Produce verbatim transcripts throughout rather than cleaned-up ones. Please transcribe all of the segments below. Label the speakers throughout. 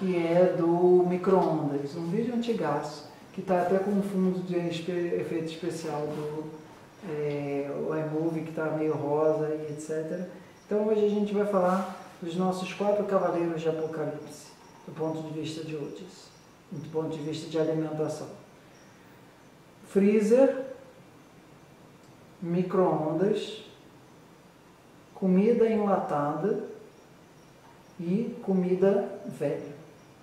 Speaker 1: que é do micro-ondas, um vídeo antigaço, que está até com um fundo de efeito especial do é, o iMovie, que está meio rosa e etcétera. Então hoje a gente vai falar dos nossos quatro cavaleiros de Apocalipse, do ponto de vista de Otis, do ponto de vista de alimentação. Freezer, micro-ondas, comida enlatada e comida velha.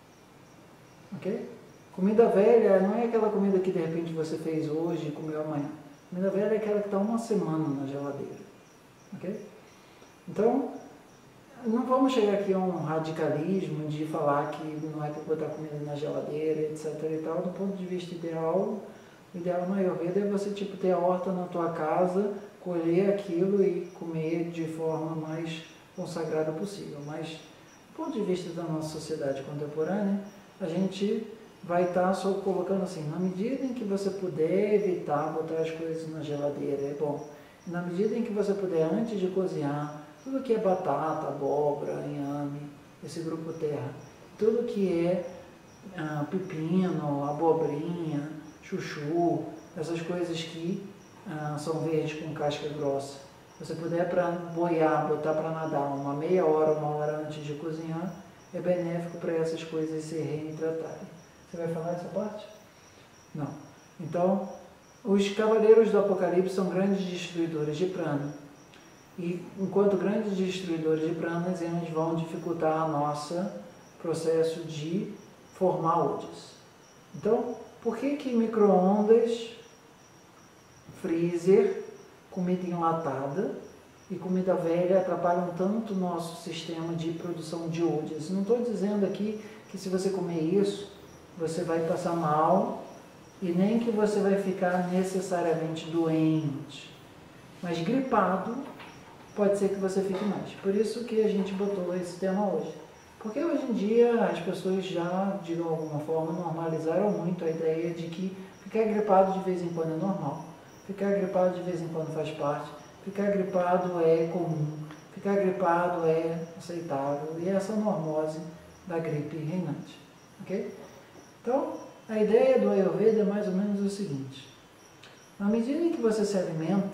Speaker 1: Ok? Comida velha não é aquela comida que de repente você fez hoje e comeu amanhã. Comida velha é aquela que está uma semana na geladeira. Ok? Então, não vamos chegar aqui a um radicalismo de falar que não é para botar comida na geladeira, etcétera e tal. Do ponto de vista ideal, o ideal na Ayurveda é você tipo, ter a horta na tua casa, colher aquilo e comer de forma mais consagrada possível. Mas, do ponto de vista da nossa sociedade contemporânea, a gente vai estar só colocando assim, na medida em que você puder evitar botar as coisas na geladeira, é bom. Na medida em que você puder, antes de cozinhar, tudo que é batata, abóbora, inhame, esse grupo terra, tudo que é ah, pepino, abobrinha, chuchu, essas coisas que ah, são verdes com casca grossa. Se você puder para boiar, botar para nadar uma meia hora, uma hora antes de cozinhar, é benéfico para essas coisas se reidratarem. Você vai falar essa parte? Não. Então, os cavaleiros do Apocalipse são grandes destruidores de prana. E, enquanto grandes destruidores de pranas, eles vão dificultar o nosso processo de formar Odis. Então, por que que micro-ondas, freezer, comida enlatada e comida velha atrapalham tanto o nosso sistema de produção de Odis? Não estou dizendo aqui que se você comer isso, você vai passar mal e nem que você vai ficar necessariamente doente. Mas gripado, pode ser que você fique mais. Por isso que a gente botou esse tema hoje. Porque hoje em dia as pessoas já, de alguma forma, normalizaram muito a ideia de que ficar gripado de vez em quando é normal. Ficar gripado de vez em quando faz parte. Ficar gripado é comum. Ficar gripado é aceitável. E essa é a normose da gripe reinante. Ok? Então, a ideia do Ayurveda é mais ou menos o seguinte. Na medida em que você se alimenta,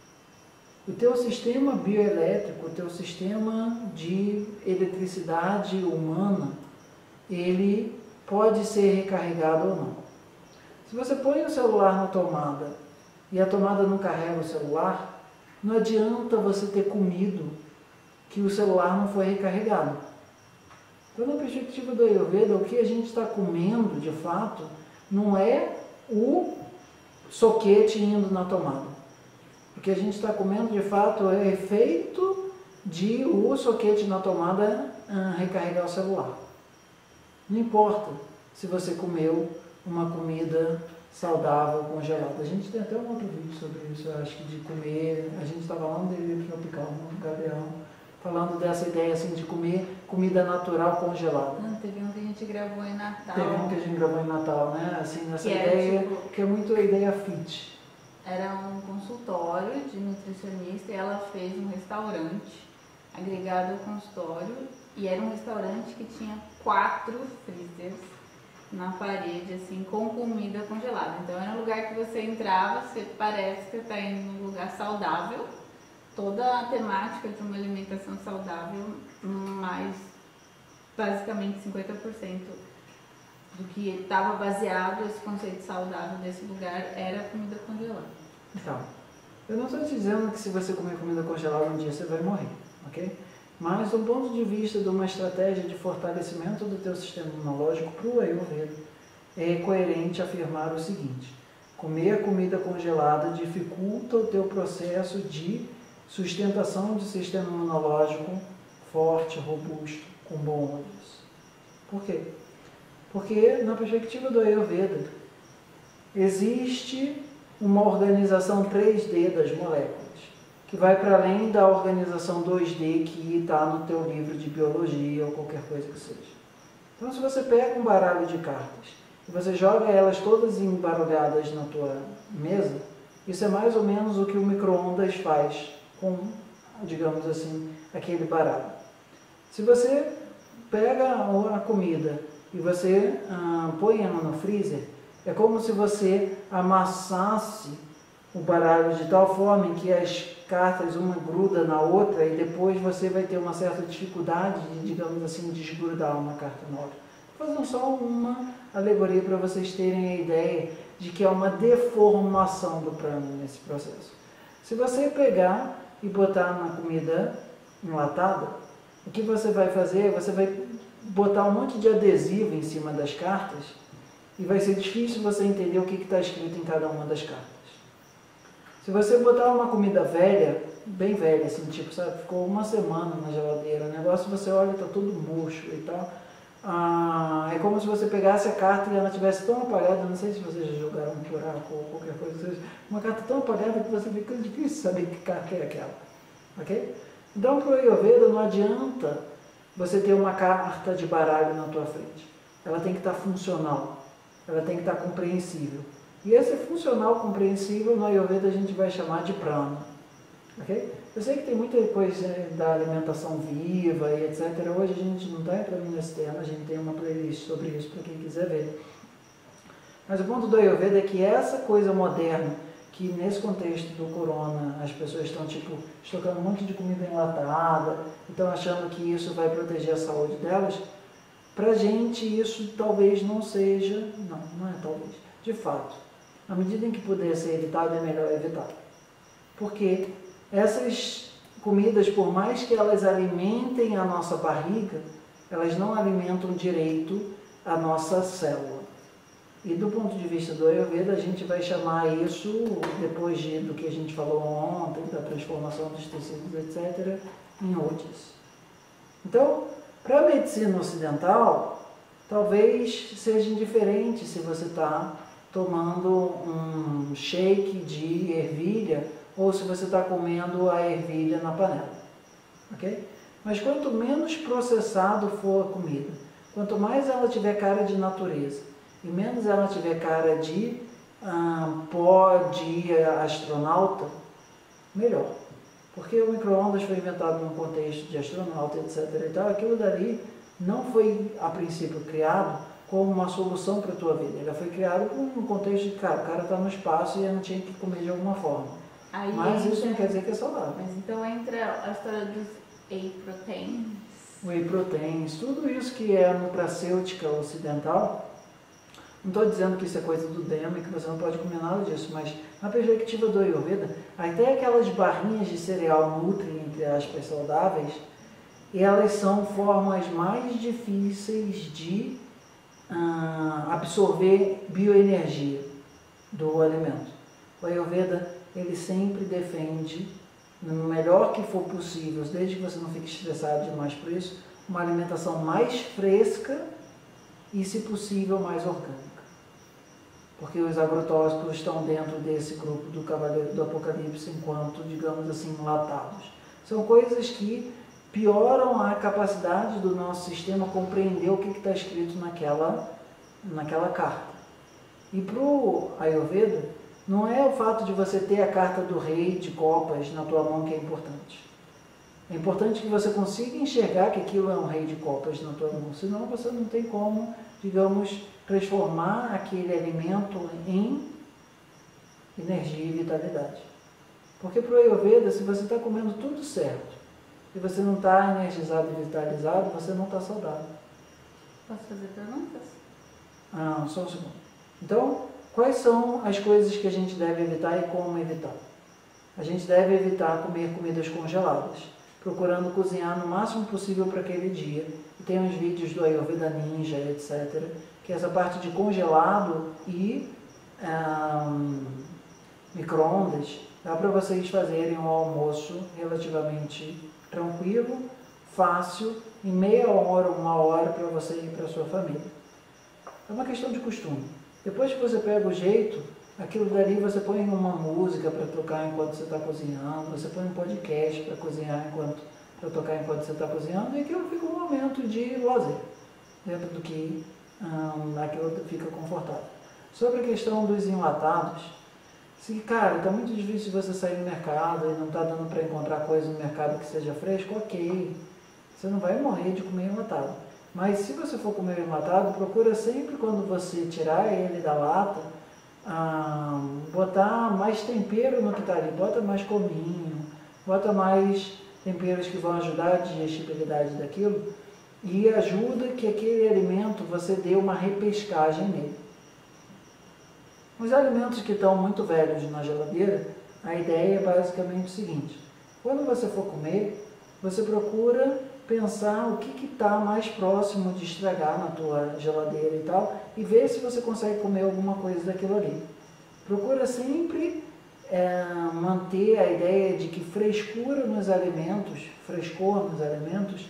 Speaker 1: o teu sistema bioelétrico, o teu sistema de eletricidade humana, ele pode ser recarregado ou não. Se você põe o celular na tomada e a tomada não carrega o celular, não adianta você ter comido que o celular não foi recarregado. Então, na perspectiva do Ayurveda, o que a gente está comendo, de fato, não é o soquete indo na tomada. O que a gente está comendo, de fato, é o efeito de o soquete na tomada ah, recarregar o celular. Não importa se você comeu uma comida saudável, congelada. A gente tem até um outro vídeo sobre isso, eu acho que de comer, a gente estava lá no Delírio Tropical, no Gabriel, falando dessa ideia assim, de comer comida natural congelada.
Speaker 2: Não, teve um que a gente gravou em Natal.
Speaker 1: Teve um que a gente gravou em Natal, né? Assim, nessa
Speaker 2: que
Speaker 1: ideia,
Speaker 2: tipo,
Speaker 1: que é muito a ideia fit.
Speaker 2: Era um consultório de nutricionista e ela fez um restaurante agregado ao consultório e era um restaurante que tinha quatro freezers na parede, assim, com comida congelada. Então era um lugar que você entrava, você parece que está em um lugar saudável, toda a temática de uma alimentação saudável, mas basicamente cinquenta por cento do que estava baseado esse conceito saudável desse lugar era comida congelada.
Speaker 1: Então, eu não estou te dizendo que se você comer comida congelada um dia você vai morrer, ok? Mas do ponto de vista de uma estratégia de fortalecimento do teu sistema imunológico para o Ayurveda, é coerente afirmar o seguinte: comer comida congelada dificulta o teu processo de sustentação de sistema imunológico forte, robusto, com bom Odis. Por quê? Porque, na perspectiva do Ayurveda, existe uma organização três D das moléculas, que vai para além da organização dois D que está no teu livro de biologia ou qualquer coisa que seja. Então, se você pega um baralho de cartas e você joga elas todas embaralhadas na tua mesa, isso é mais ou menos o que o micro-ondas faz com, digamos assim, aquele baralho. Se você pega a comida e você ah, põe ela no freezer, é como se você amassasse o baralho de tal forma em que as cartas uma gruda na outra e depois você vai ter uma certa dificuldade de, digamos assim, desgrudar uma carta na outra. Vou fazer só uma alegoria para vocês terem a ideia de que é uma deformação do prana nesse processo. Se você pegar e botar na comida enlatada, o que você vai fazer? Você vai botar um monte de adesivo em cima das cartas e vai ser difícil você entender o que está escrito em cada uma das cartas. Se você botar uma comida velha, bem velha, assim, tipo, sabe, ficou uma semana na geladeira, o negócio você olha, está tudo murcho e tal, ah, é como se você pegasse a carta e ela estivesse tão apagada, não sei se vocês já jogaram um buraco ou qualquer coisa, uma carta tão apagada que você fica difícil saber que carta é aquela, ok? Então, para o Ayurveda não adianta você ter uma carta de baralho na tua frente, ela tem que estar funcional, ela tem que estar compreensível. E esse funcional compreensível no Ayurveda a gente vai chamar de prana. Okay? Eu sei que tem muita coisa da alimentação viva e etcétera. Hoje a gente não está entrando nesse tema, a gente tem uma playlist sobre isso para quem quiser ver. Mas o ponto do Ayurveda é que essa coisa moderna, que nesse contexto do corona as pessoas estão tipo estocando um monte de comida enlatada, estão achando que isso vai proteger a saúde delas, para a gente isso talvez não seja, não, não é talvez, de fato. À medida em que puder ser evitado, é melhor evitar. Porque essas comidas, por mais que elas alimentem a nossa barriga, elas não alimentam direito a nossa célula. E do ponto de vista do Ayurveda, a gente vai chamar isso, depois de, do que a gente falou ontem, da transformação dos tecidos, etcétera, em odes. Então, para a medicina ocidental, talvez seja indiferente se você está tomando um shake de ervilha ou se você está comendo a ervilha na panela, ok? Mas quanto menos processado for a comida, quanto mais ela tiver cara de natureza e menos ela tiver cara de ah, pó de astronauta, melhor. Porque o micro-ondas foi inventado num contexto de astronauta, etcétera. E tal, aquilo dali não foi, a princípio, criado como uma solução para a tua vida. Ele foi criado com um contexto de, cara, o cara está no espaço e eu não tinha que comer de alguma forma. Aí mas entra, isso não quer dizer que é saudável.
Speaker 2: Mas então entra a história dos whey proteins.
Speaker 1: Whey proteins, tudo isso que é nutracêutica ocidental, não estou dizendo que isso é coisa do Dema e que você não pode comer nada disso, mas na perspectiva do Ayurveda, até aquelas barrinhas de cereal nutri, entre aspas, saudáveis, elas são formas mais difíceis de ah, absorver bioenergia do alimento. O Ayurveda, ele sempre defende, no melhor que for possível, desde que você não fique estressado demais por isso, uma alimentação mais fresca e, se possível, mais orgânica. Porque os agrotóxicos estão dentro desse grupo do Cavaleiro do Apocalipse enquanto, digamos assim, enlatados. São coisas que pioram a capacidade do nosso sistema compreender o que está escrito naquela, naquela carta. E para o Ayurveda, não é o fato de você ter a carta do rei de copas na tua mão que é importante. É importante que você consiga enxergar que aquilo é um rei de copas na tua mão, senão você não tem como, digamos, transformar aquele alimento em energia e vitalidade. Porque para o Ayurveda, se você está comendo tudo certo, e você não está energizado e vitalizado, você não está saudável.
Speaker 2: Posso fazer perguntas?
Speaker 1: Ah, só um segundo. Então, quais são as coisas que a gente deve evitar e como evitar? A gente deve evitar comer comidas congeladas, procurando cozinhar no máximo possível para aquele dia. E tem uns vídeos do Ayurveda Ninja, etcétera, que é essa parte de congelado e um, micro-ondas, dá para vocês fazerem um almoço relativamente tranquilo, fácil, em meia hora, uma hora para você e para a sua família. É uma questão de costume. Depois que você pega o jeito, aquilo dali você põe uma música para tocar enquanto você está cozinhando, você põe um podcast para cozinhar enquanto, para tocar enquanto você está cozinhando, e aquilo fica um momento de lazer, dentro do que hum, aquilo fica confortável. Sobre a questão dos enlatados, se, cara, está muito difícil você sair no mercado e não está dando para encontrar coisa no mercado que seja fresco, ok, você não vai morrer de comer enlatado. Mas se você for comer o enlatado, procura sempre quando você tirar ele da lata, ah, botar mais tempero no que está ali. Bota mais cominho, bota mais temperos que vão ajudar a digestibilidade daquilo e ajuda que aquele alimento você dê uma repescagem nele. Os alimentos que estão muito velhos na geladeira, a ideia é basicamente o seguinte: quando você for comer, você procura pensar o que está mais próximo de estragar na tua geladeira e tal, e ver se você consegue comer alguma coisa daquilo ali. Procura sempre é, manter a ideia de que frescura nos alimentos, frescor nos alimentos,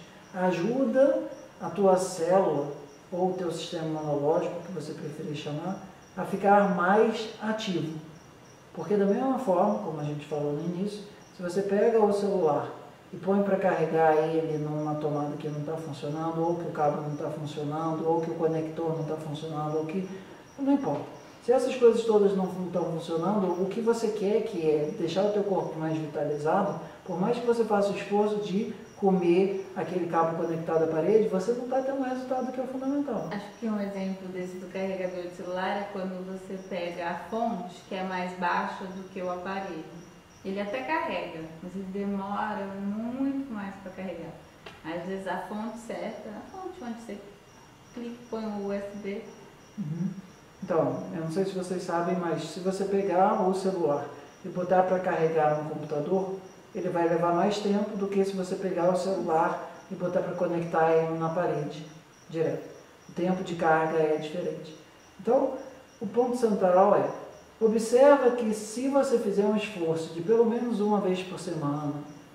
Speaker 1: ajuda a tua célula, ou o teu sistema imunológico, que você preferir chamar, a ficar mais ativo. Porque da mesma forma, como a gente falou no início, se você pega o celular e põe para carregar ele numa tomada que não está funcionando, ou que o cabo não está funcionando, ou que o conector não está funcionando, ou que... não importa. Se essas coisas todas não estão funcionando, o que você quer, que é deixar o teu corpo mais vitalizado, por mais que você faça o esforço de comer aquele cabo conectado à parede, você não está tendo o resultado que é o fundamental.
Speaker 2: Acho que um exemplo desse do carregador de celular é quando você pega a fonte, que é mais baixa do que o aparelho. Ele até carrega, mas ele demora muito mais para carregar. Às vezes a fonte certa, a fonte onde você clica, põe o U S B.
Speaker 1: Uhum. Então, eu não sei se vocês sabem, mas se você pegar o celular e botar para carregar no computador, ele vai levar mais tempo do que se você pegar o celular e botar para conectar ele na parede, direto. O tempo de carga é diferente. Então, o ponto central é: observa que se você fizer um esforço de pelo menos uma vez por semana,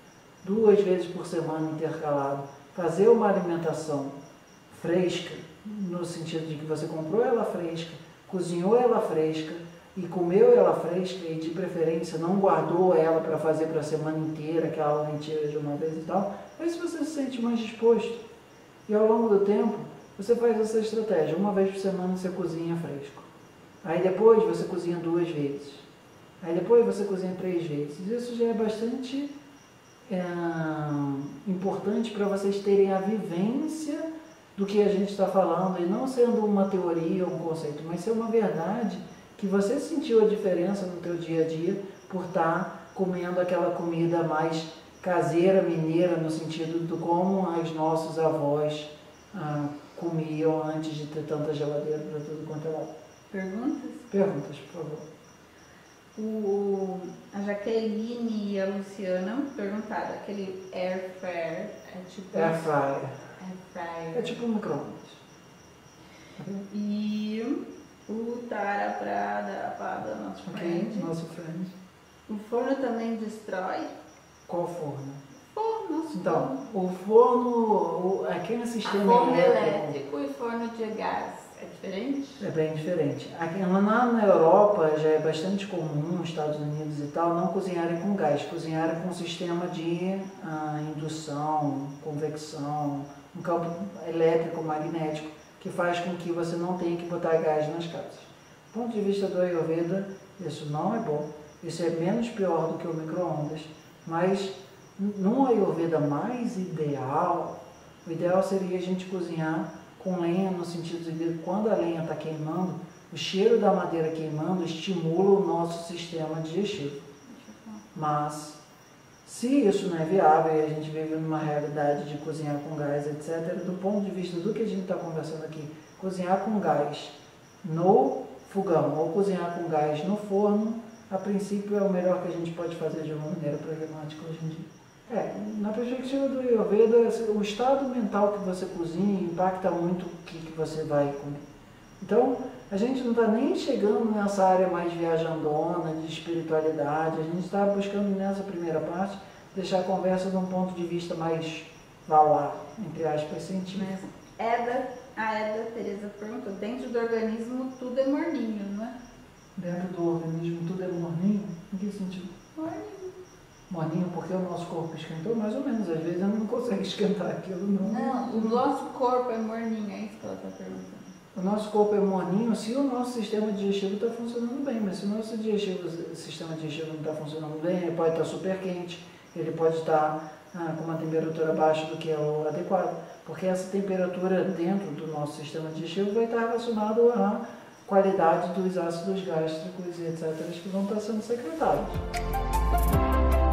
Speaker 1: duas vezes por semana intercalado, fazer uma alimentação fresca, no sentido de que você comprou ela fresca, cozinhou ela fresca e comeu ela fresca e de preferência não guardou ela para fazer para a semana inteira, aquela lentilha de uma vez e tal, aí se você se sente mais disposto. E ao longo do tempo, você faz essa estratégia. Uma vez por semana você cozinha fresco. Aí depois você cozinha duas vezes. Aí depois você cozinha três vezes. Isso já é bastante é, importante para vocês terem a vivência do que a gente está falando, e não sendo uma teoria ou um conceito, mas ser uma verdade que você sentiu a diferença no teu dia a dia por estar comendo aquela comida mais caseira, mineira, no sentido de como os nossos avós ah, comiam antes de ter tanta geladeira para tudo quanto é lado.
Speaker 2: Perguntas?
Speaker 1: Perguntas, por favor.
Speaker 2: O, a Jaqueline e a Luciana perguntaram, aquele air fryer é tipo...
Speaker 1: Air fryer.
Speaker 2: Air fryer.
Speaker 1: É tipo um micro-ondas.
Speaker 2: E o Tara Prada, Prada, nosso
Speaker 1: Ok,
Speaker 2: friend.
Speaker 1: nosso friend.
Speaker 2: O forno também destrói?
Speaker 1: Qual forno?
Speaker 2: Forno, nosso
Speaker 1: Então, o forno, o, aquele sistema
Speaker 2: forno
Speaker 1: elétrico,
Speaker 2: elétrico e forno de gás. É diferente?
Speaker 1: é bem diferente. Aqui, lá na Europa já é bastante comum, nos Estados Unidos e tal, não cozinharem com gás, cozinharem com um sistema de ah, indução, convecção, um campo elétrico magnético, que faz com que você não tenha que botar gás nas casas. Do ponto de vista do Ayurveda, isso não é bom, isso é menos pior do que o micro-ondas, mas num Ayurveda mais ideal, o ideal seria a gente cozinhar com lenha, no sentido de que quando a lenha está queimando, o cheiro da madeira queimando estimula o nosso sistema digestivo. Mas, se isso não é viável e a gente vive numa realidade de cozinhar com gás, etcétera, do ponto de vista do que a gente está conversando aqui, cozinhar com gás no fogão ou cozinhar com gás no forno, a princípio é o melhor que a gente pode fazer de uma maneira pragmática hoje em dia. É, na perspectiva do Ayurveda, o estado mental que você cozinha impacta muito o que, que você vai comer. Então, a gente não está nem chegando nessa área mais viajandona, de espiritualidade, a gente está buscando nessa primeira parte deixar a conversa de um ponto de vista mais, vá lá, entre aspas, científico.
Speaker 2: Eda, a Eda Tereza perguntou, dentro do organismo tudo é morninho, não é?
Speaker 1: Dentro do organismo tudo é morninho? Em que sentido?
Speaker 2: Morninho.
Speaker 1: Morninho porque o nosso corpo esquentou? Mais ou menos, às vezes não consegue esquentar aquilo, não.
Speaker 2: Não, o nosso corpo é morninho, é isso que ela está perguntando.
Speaker 1: O nosso corpo é morninho se o nosso sistema digestivo está funcionando bem, mas se o nosso digestivo, sistema digestivo não está funcionando bem, ele pode estar super quente, ele pode estar ah, com uma temperatura abaixo do que é o adequado, porque essa temperatura dentro do nosso sistema digestivo vai estar relacionado à qualidade dos ácidos gástricos e etcétera que vão estar sendo secretados.